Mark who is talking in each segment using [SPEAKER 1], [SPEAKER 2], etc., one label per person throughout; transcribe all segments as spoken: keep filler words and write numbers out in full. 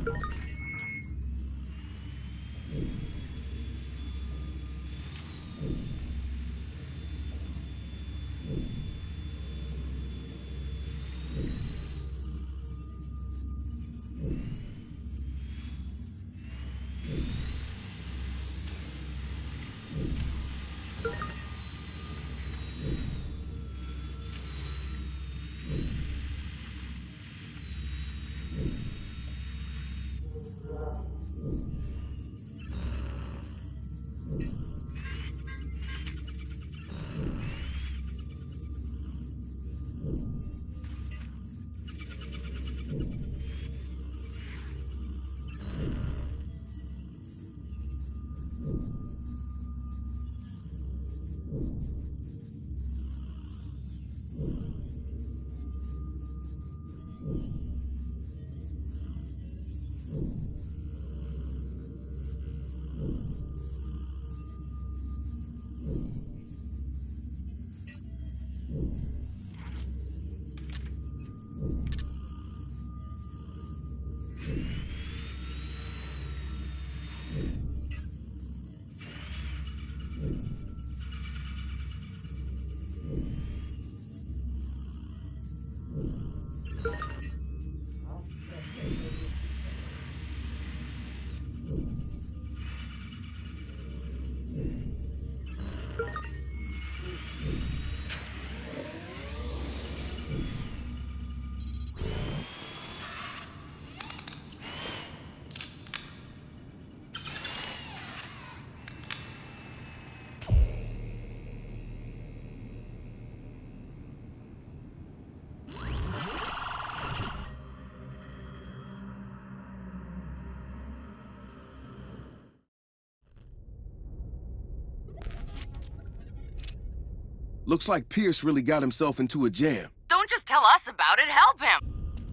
[SPEAKER 1] Looks like Pierce really got himself into a jam.
[SPEAKER 2] Don't just tell us about it, help him!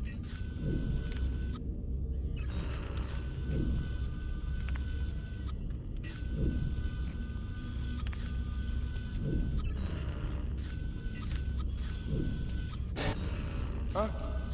[SPEAKER 1] Huh?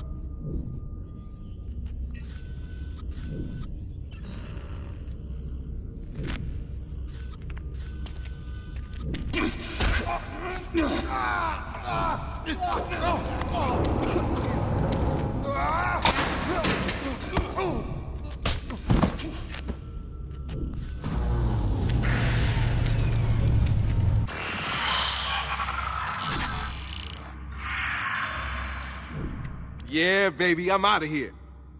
[SPEAKER 3] Yeah, baby, I'm out of here.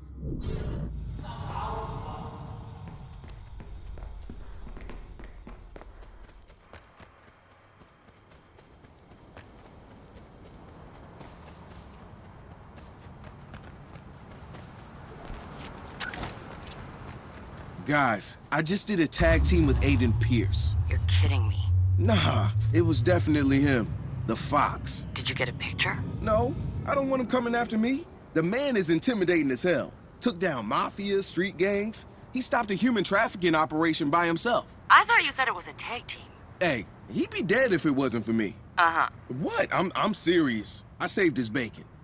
[SPEAKER 1] Guys, I just did a tag team with Aiden Pierce.
[SPEAKER 2] You're kidding me.
[SPEAKER 1] Nah, it was definitely him. The Fox.
[SPEAKER 2] Did you get a picture?
[SPEAKER 1] No, I don't want him coming after me. The man is intimidating as hell. Took down mafia, street gangs. He stopped a human trafficking operation by himself.
[SPEAKER 2] I thought you said it was a tag team.
[SPEAKER 1] Hey, he'd be dead if it wasn't for me.
[SPEAKER 2] Uh-huh.
[SPEAKER 1] What? I'm, I'm serious. I saved his bacon.